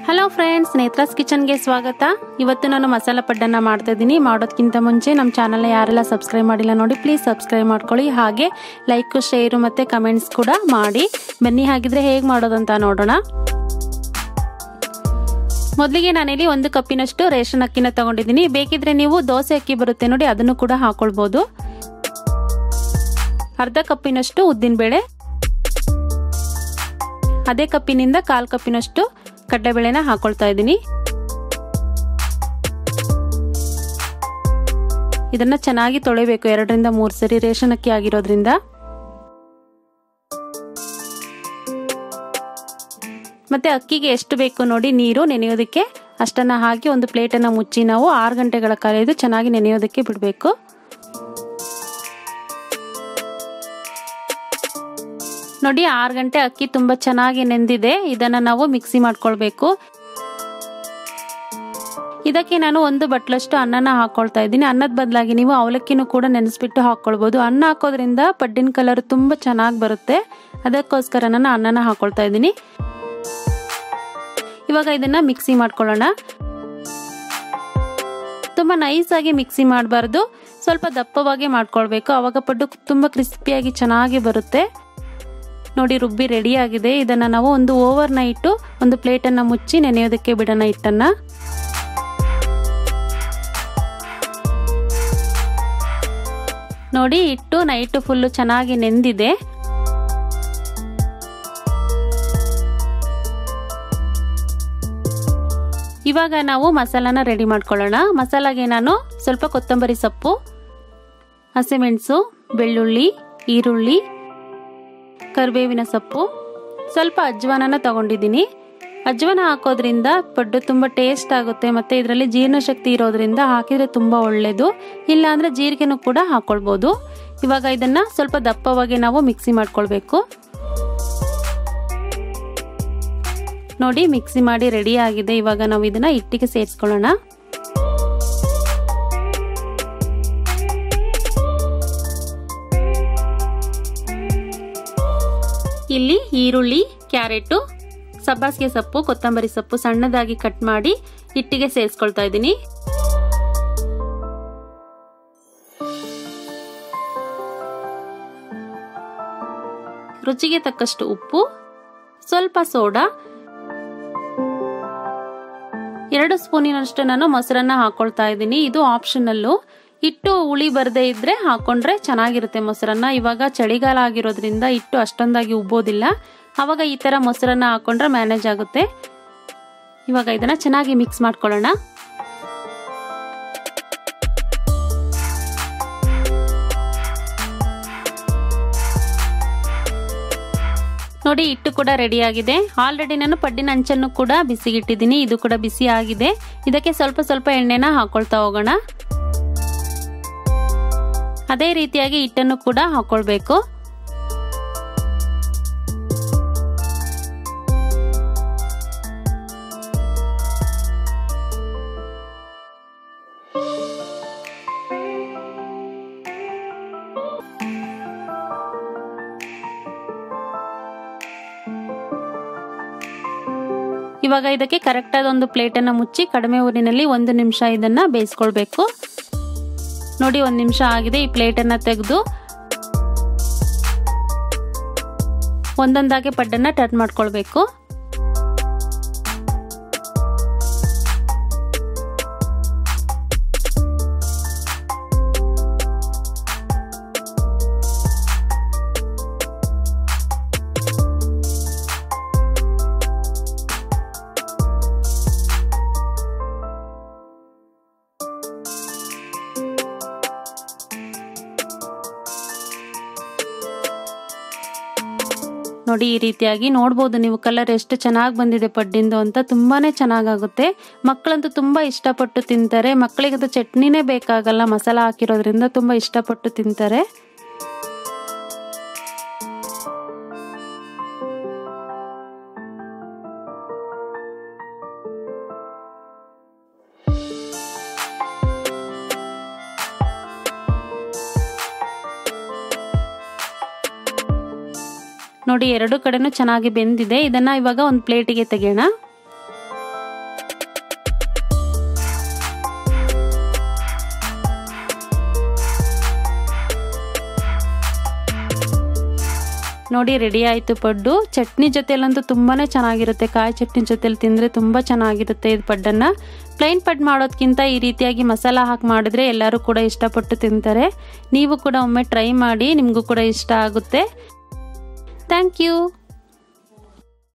Hello friends, ನೇತ್ರಾಸ್ ಕಿಚನ್ಗೆ ಸ್ವಾಗತ. ಇವತ್ತು ನಾನು ಮಸಾಲ ಪಡ್ಡನ್ನು ಮಾಡ್ತಾ ಇದ್ದೀನಿ. ಮಾಡೋದಕ್ಕಿಂತ ಮುಂಚೆ ನಮ್ಮ ಚಾನಲ್ನ ಯಾರೆಲ್ಲ ಸಬ್ಸ್ಕ್ರೈಬ್ ಮಾಡಿಲ್ಲ ನೋಡಿ, ಪ್ಲೀಸ್ ಸಬ್ಸ್ಕ್ರೈಬ್ ಮಾಡ್ಕೊಳ್ಳಿ. ಹಾಗೆ ಲೈಕ್, ಶೇರು ಮತ್ತು ಕಮೆಂಟ್ಸ್ ಕೂಡ ಮಾಡಿ. ಬನ್ನಿ ಹಾಗಿದ್ರೆ ಹೇಗೆ ಮಾಡೋದಂತ ನೋಡೋಣ. ಮೊದಲಿಗೆ ನಾನಿಲ್ಲಿ 1 ಕಪ್ಪಿನಷ್ಟು ರೇಷನ್ ಅಕ್ಕಿನ ತಗೊಂಡಿದ್ದೀನಿ. ಬೇಕಿದ್ರೆ ನೀವು ದೋಸೆ ಅಕ್ಕಿ ಬರುತ್ತೆ ನೋಡಿ, ಅದನ್ನು ಕೂಡ ಹಾಕೊಳ್ಬೋದು. ಅರ್ಧ ಕಪ್ಪಿನಷ್ಟು ಉದ್ದಿನಬೇಳೆ, ಅದೇ ಕಪ್ಪಿನಿಂದ 1/4 ಕಪ್ಪಿನಷ್ಟು ಕಡಲೆಬೇಳೆನ ಹಾಕೊಳ್ತಾ ಇದ್ದೀನಿ. ಇದನ್ನ ಚೆನ್ನಾಗಿ ತೊಳೆಯಬೇಕು 2 ರಿಂದ 3 ಸರಿ, ರೇಷನ್ ಅಕ್ಕಿ ಆಗಿರೋದ್ರಿಂದ. ಮತ್ತೆ ಅಕ್ಕಿಗೆ ಎಷ್ಟು ಬೇಕು ನೋಡಿ ನೀರು ನೆನೆಯೋದಕ್ಕೆ, ಅಷ್ಟನ್ನ ಹಾಕಿ ಒಂದು ಪ್ಲೇಟನ್ನು ಮುಚ್ಚಿ ನಾವು 6 ಗಂಟೆಗಳ ಕಾಲ ಇದು ಚೆನ್ನಾಗಿ ನೆನೆಯೋದಕ್ಕೆ ಬಿಡಬೇಕು. ನೋಡಿ 6 ಗಂಟೆ ಅಕ್ಕಿ ತುಂಬಾ ಚೆನ್ನಾಗಿ ನೆಂದಿದೆ. ಇದನ್ನ ನಾವು ಮಿಕ್ಸಿ ಮಾಡ್ಕೊಳ್ಬೇಕು. ಇದಕ್ಕೆ ನಾನು 1 ಬಟ್ಲಷ್ಟು ಅನ್ನನ ಹಾಕೊಳ್ತಾ ಇದ್ದೀನಿ. ಅನ್ನದ ಬದಲಾಗಿ ನೀವು ಅವಲಕ್ಕಿನೂ ಕೂಡ ನೆನೆಸ್ಬಿಟ್ಟು ಹಾಕೊಳ್ಬಹುದು. ಅನ್ನ ಹಾಕೋದ್ರಿಂದ ಪಡ್ಡಿನ ಕಲರ್ ತುಂಬಾ ಚೆನ್ನಾಗಿ ಬರುತ್ತೆ. ಅದಕ್ಕೋಸ್ಕರ ನಾನು ಅನ್ನನ ಹಾಕೊಳ್ತಾ ಇದ್ದೀನಿ. ಇವಾಗ ಇದನ್ನ ಮಿಕ್ಸಿ ಮಾಡ್ಕೊಳ್ಳೋಣ. ತುಂಬಾ ನೈಸ್ ಆಗಿ ಮಿಕ್ಸಿ ಮಾಡಬಾರ್ದು, ಸ್ವಲ್ಪ ದಪ್ಪವಾಗಿ ಮಾಡ್ಕೊಳ್ಬೇಕು. ಅವಾಗ ಪಡ್ಡು ತುಂಬಾ ಕ್ರಿಸ್ಪಿಯಾಗಿ ಚೆನ್ನಾಗಿ ಬರುತ್ತೆ. ನೋಡಿ ರುಬ್ಬಿ ರೆಡಿ ಆಗಿದೆ. ಇದನ್ನ ನಾವು ಒಂದು ಓವರ್ ನೈಟ್ ಒಂದು ಪ್ಲೇಟನ್ನ ಮುಚ್ಚಿ ನೆನೆಯೋದಕ್ಕೆ ಬಿಡೋಣ ಹಿಟ್ಟನ್ನ. ನೋಡಿ ಹಿಟ್ಟು ನೈಟ್ ಫುಲ್ಲು ಚೆನ್ನಾಗಿ ನೆಂದಿದೆ. ಇವಾಗ ನಾವು ಮಸಾಲಾನ ರೆಡಿ ಮಾಡ್ಕೊಳ್ಳೋಣ. ಮಸಾಲಾಗೆ ನಾನು ಸ್ವಲ್ಪ ಕೊತ್ತಂಬರಿ ಸೊಪ್ಪು, ಹಸಿಮೆಣಸು, ಬೆಳ್ಳುಳ್ಳಿ, ಈರುಳ್ಳಿ, ಕರಿಬೇವಿನ ಸೊಪ್ಪು, ಸ್ವಲ್ಪ ಅಜ್ವಾನನ ತಗೊಂಡಿದ್ದೀನಿ. ಅಜ್ವಾನ ಹಾಕೋದ್ರಿಂದ ಪಡ್ಡು ತುಂಬ ಟೇಸ್ಟ್ ಆಗುತ್ತೆ. ಮತ್ತು ಇದರಲ್ಲಿ ಜೀರ್ಣಶಕ್ತಿ ಇರೋದ್ರಿಂದ ಹಾಕಿದರೆ ತುಂಬ ಒಳ್ಳೆಯದು. ಇಲ್ಲಾಂದರೆ ಜೀರಿಗೆನೂ ಕೂಡ ಹಾಕ್ಕೊಳ್ಬೋದು. ಇವಾಗ ಇದನ್ನು ಸ್ವಲ್ಪ ದಪ್ಪವಾಗಿ ನಾವು ಮಿಕ್ಸಿ ಮಾಡ್ಕೊಳ್ಬೇಕು. ನೋಡಿ ಮಿಕ್ಸಿ ಮಾಡಿ ರೆಡಿ ಆಗಿದೆ. ಇವಾಗ ನಾವು ಇದನ್ನು ಹಿಟ್ಟಿಗೆ ಸೇರಿಸ್ಕೊಳ್ಳೋಣ. ಇಲ್ಲಿ ಈರುಳ್ಳಿ, ಕ್ಯಾರೆಟು, ಸಬ್ಬಾಸಿಗೆ ಸೊಪ್ಪು, ಕೊತ್ತಂಬರಿ ಸೊಪ್ಪು ಸಣ್ಣದಾಗಿ ಕಟ್ ಮಾಡಿ ಹಿಟ್ಟಿಗೆ ಸೇರಿಸ್ಕೊಳ್ತಾ ಇದ್ದೀನಿ. ರುಚಿಗೆ ತಕ್ಕಷ್ಟು ಉಪ್ಪು, ಸ್ವಲ್ಪ ಸೋಡಾ, 2 ಸ್ಪೂನಿನಷ್ಟು ನಾನು ಮೊಸರನ್ನ ಹಾಕೊಳ್ತಾ ಇದ್ದೀನಿ. ಇದು ಆಪ್ಷನಲ್ಲು. ಹಿಟ್ಟು ಹುಳಿ ಬರದೇ ಇದ್ರೆ ಹಾಕೊಂಡ್ರೆ ಚೆನ್ನಾಗಿರುತ್ತೆ ಮೊಸರನ್ನ. ಇವಾಗ ಚಳಿಗಾಲ ಆಗಿರೋದ್ರಿಂದ ಹಿಟ್ಟು ಅಷ್ಟೊಂದಾಗಿ ಉಬ್ಬೋದಿಲ್ಲ. ಆವಾಗ ಈ ತರ ಮೊಸರನ್ನ ಹಾಕೊಂಡ್ರೆ ಮ್ಯಾನೇಜ್ ಆಗುತ್ತೆ. ಇವಾಗ ಇದನ್ನ ಚೆನ್ನಾಗಿ ಮಿಕ್ಸ್ ಮಾಡ್ಕೊಳ್ಳೋಣ. ನೋಡಿ ಹಿಟ್ಟು ಕೂಡ ರೆಡಿ ಆಗಿದೆ. ಆಲ್ರೆಡಿ ನಾನು ಪಡ್ಡಿನ ಅಂಚನ್ನು ಕೂಡ ಬಿಸಿಗಿಟ್ಟಿದ್ದೀನಿ. ಇದು ಕೂಡ ಬಿಸಿ ಆಗಿದೆ. ಇದಕ್ಕೆ ಸ್ವಲ್ಪ ಸ್ವಲ್ಪ ಎಣ್ಣೆನ ಹಾಕೊಳ್ತಾ ಹೋಗೋಣ. ಅದೇ ರೀತಿಯಾಗಿ ಹಿಟ್ಟನ್ನು ಕೂಡ ಹಾಕೊಳ್ಬೇಕು. ಇವಾಗ ಇದಕ್ಕೆ ಕರೆಕ್ಟ್ ಆದ ಒಂದು ಪ್ಲೇಟನ್ನು ಮುಚ್ಚಿ ಕಡಿಮೆ ಊರಿನಲ್ಲಿ 1 ನಿಮಿಷ ಇದನ್ನ ಬೇಯಿಸ್ಕೊಳ್ಬೇಕು. ನೋಡಿ 1 ನಿಮಿಷ ಆಗಿದೆ. ಈ ಪ್ಲೇಟನ್ನ ತೆಗೆದು ಒಂದೊಂದಾಗಿ ಪಡ್ಡನ್ನ ಟರ್ನ್ ಮಾಡ್ಕೊಳ್ಬೇಕು. ನೋಡಿ ಈ ರೀತಿಯಾಗಿ ನೋಡ್ಬೋದು ನೀವು ಕಲರ್ ಎಷ್ಟು ಚೆನ್ನಾಗಿ ಬಂದಿದೆ ಪಡ್ಡಿಂದು ಅಂತ. ತುಂಬಾನೇ ಚೆನ್ನಾಗಾಗುತ್ತೆ. ಮಕ್ಕಳಂತೂ ತುಂಬಾ ಇಷ್ಟಪಟ್ಟು ತಿಂತಾರೆ. ಮಕ್ಕಳಿಗಂತೂ ಚಟ್ನಿನೇ ಬೇಕಾಗಲ್ಲ, ಮಸಾಲ ಹಾಕಿರೋದ್ರಿಂದ ತುಂಬಾ ಇಷ್ಟಪಟ್ಟು ತಿಂತಾರೆ. ನೋಡಿ ಎರಡು ಕಡೆನೂ ಚೆನ್ನಾಗಿ ಬೆಂದಿದೆ. ಇದನ್ನ ಇವಾಗ ಒಂದು ಪ್ಲೇಟಿಗೆ ತೆಗೆಯೋಣ. ನೋಡಿ ರೆಡಿ ಆಯಿತು ಪಡ್ಡು. ಚಟ್ನಿ ಜೊತೆಲಂತೂ ತುಂಬಾ ಚೆನ್ನಾಗಿರುತ್ತೆ. ಕಾಯಿ ಚಟ್ನಿ ಜೊತೆಲಿ ತಿಂದರೆ ತುಂಬ ಚೆನ್ನಾಗಿರುತ್ತೆ ಇದು ಪಡ್ಡನ್ನು. ಪ್ಲೈನ್ ಪಡ್ಡು ಮಾಡೋದಕ್ಕಿಂತ ಈ ರೀತಿಯಾಗಿ ಮಸಾಲ ಹಾಕಿ ಮಾಡಿದ್ರೆ ಎಲ್ಲರೂ ಕೂಡ ಇಷ್ಟಪಟ್ಟು ತಿಂತಾರೆ. ನೀವು ಕೂಡ ಒಮ್ಮೆ ಟ್ರೈ ಮಾಡಿ, ನಿಮಗೂ ಕೂಡ ಇಷ್ಟ ಆಗುತ್ತೆ. Thank you.